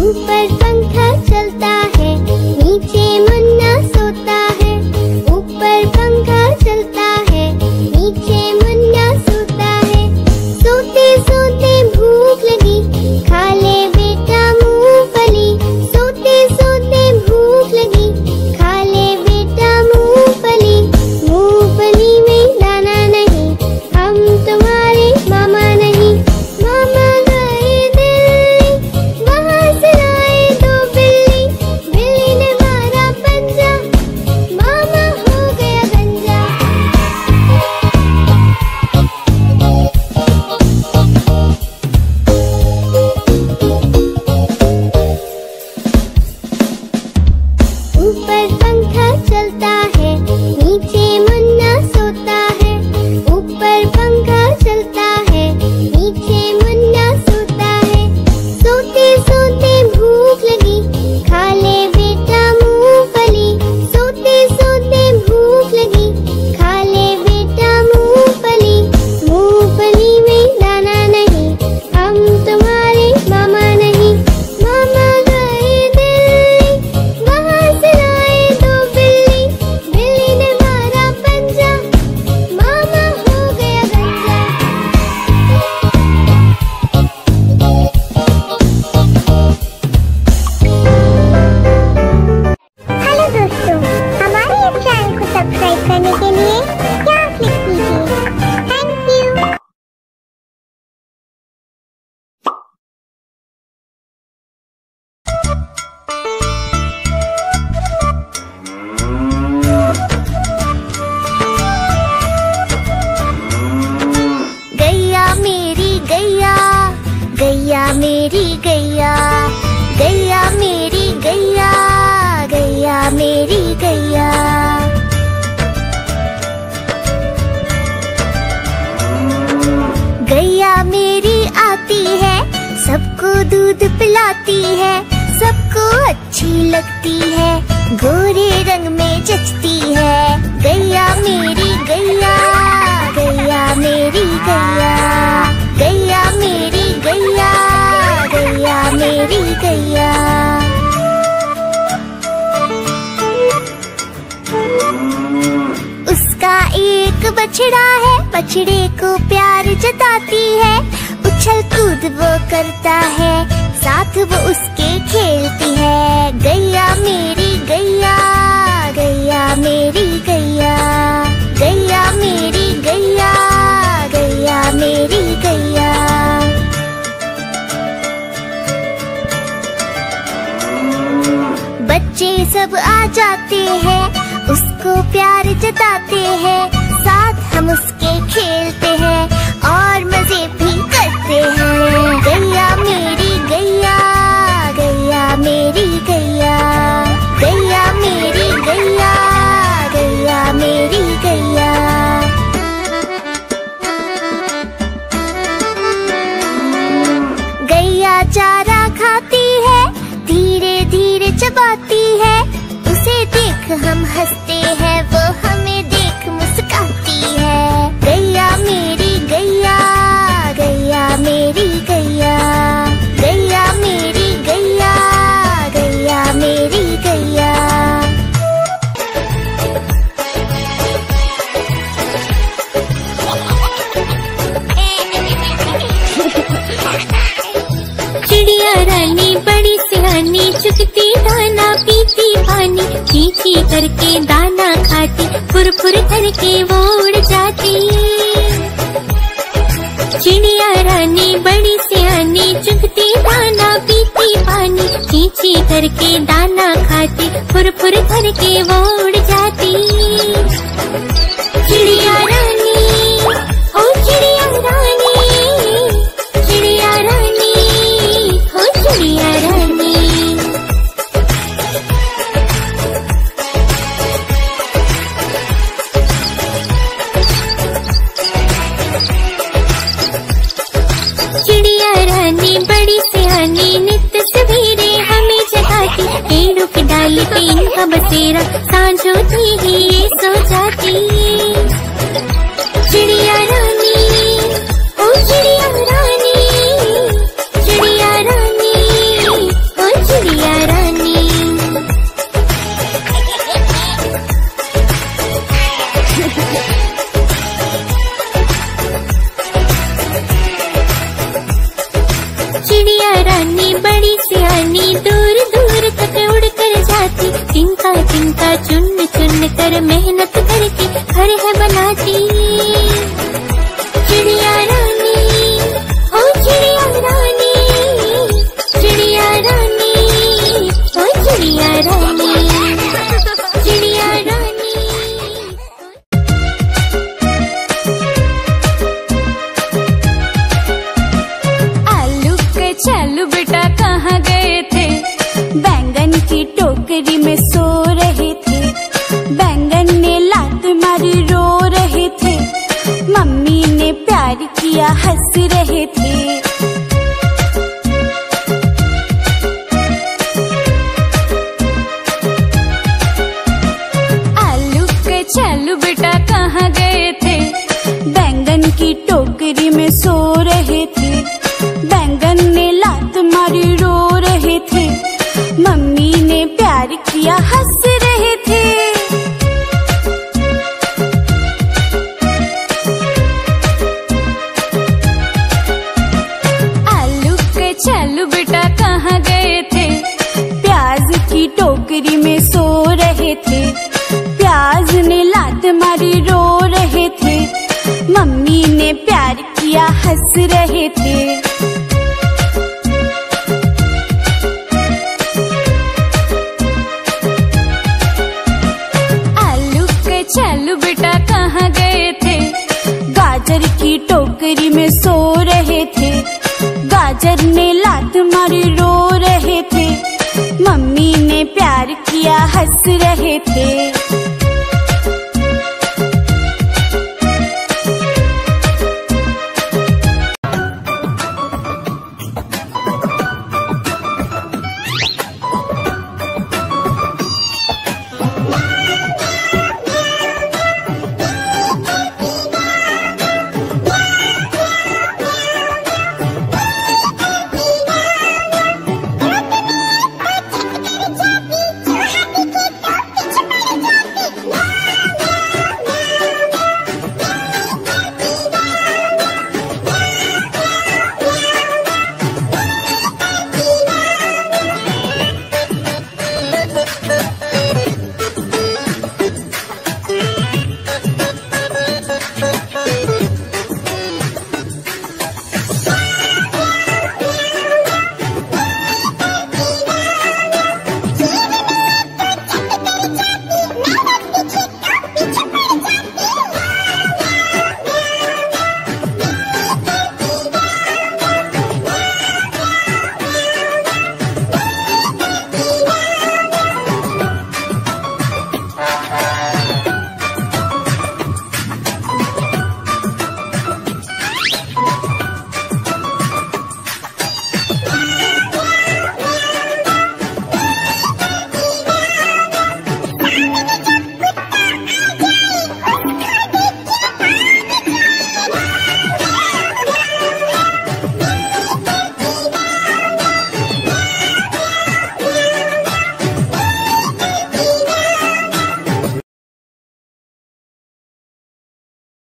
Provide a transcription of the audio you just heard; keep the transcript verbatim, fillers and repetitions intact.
ऊपर पंखा चलता है, नीचे मुन्ना सोता है। ऊपर पंखा चलता है, नीचे मुन्ना सोता है। सोते सोते भूख लगी, खा ले बेटा मूंगफली। सोते सोते भूख लगी, खा ले बेटा मूंगफली। मूंगफली में दाना नहीं, हम तुम्हारे मामा नहीं। मामा गए दिल्ली, वहाँ से लाए दो बिल्ली। बिल्ली ने मारा पंजा, मामा हो गया गंजा। ऊपर पंखा चलता है, नीचे मुन्ना सोता है। ऊपर पंखा चलता है, नीचे मुन्ना सोता है। सोते सोते भूख लगी, खा ले बेटा मूंगफली। सोते सोते भूख लगी, खा ले बेटा मूंगफली। मूंगफली में दाना नहीं, हम तुम्हारे मामा नहीं। मामा गए दिल्ली, वहाँ से लाए दो बिल्ली। बिल्ली ने मारा पंजा, मामा हो गया गंजा। हेलो दोस्तों, हमारे इस चैनल को सब्सक्राइब करने के लिए यहाँ क्लिक कीजिए। Thank you. गैया मेरी गैया, गैया मेरी गैया। गैया मेरी गैया, गैया मेरी गैया। गैया मेरी आती है, सबको दूध पिलाती है। सबको अच्छी लगती है, गोरे रंग में जचती है। गैया मेरी गैया, गैया मेरी गैया। गैया मेरी गैया, गैया मेरी गैया। उसका एक बछड़ा है, बछड़े को प्यार जताती है। उछल कूद वो करता है, साथ वो उसके खेलती है। गैया मेरी गैया, गैया मेरी गैया। गैया मेरी गैया, गैया मेरी गैया। बच्चे सब आ जाते हैं, उसको प्यार जताते हैं। साथ हम उसके खेलते हैं और मजे भी करते हैं। गैया मेरी गैया, गैया मेरी गैया। गैया मेरी गैया, गैया मेरी गैया। गैया चारा खाती है, धीरे धीरे चबाती है। उसे देख हम हंसते हैं, वो हमें देख मुस्कुराती है। गैया मेरी गैया, गैया मेरी गैया। गैया मेरी गैया, गैया मेरी गैया। चिड़िया रानी बड़ी सियानी, चुगती दाना पीती पानी। चींची करके दाना खाती, फुर फुर करके वो उड़ जाती। चिड़िया रानी बड़ी सियानी, चुगती दाना पीती पानी। चींची करके दाना खाती, फुर फुर करके वो उड़ जाती। चिड़िया रानी, ओ चिड़िया रानी, चिड़िया रानी, ओ चिड़िया रानी। चिड़िया रानी बड़ी सियानी, नित सवेरे हमें जगाती। पेड़ों की डाली पे इनका बसेरा, सांझ होती ही ये सो जाती। चिड़िया रानी, ओ चिड़िया रानी, चिड़िया रानी, ओ टोकरी में सो रहे थे। बैंगन ने लात मारी रो रहे थे। मम्मी ने प्यार किया हंस रहे थे। आलू के चालू बेटा कहाँ गए थे? बैंगन की टोकरी में सो रहे थे। बैंगन ने लात मारी रो रहे थे। मम्मी ने प्यार किया हंस रहे थे। आलू के चालू बेटा कहाँ गए थे? प्याज की टोकरी में सो रहे थे। प्याज ने लात मारी रो रहे थे। मम्मी ने प्यार किया हंस रहे थे। आलू के चालू बेटा कहाँ गए थे? गाजर की टोकरी में सो रहे थे। गाजर ने लात मारी रो रहे थे। मम्मी ने प्यार किया हंस रहे थे।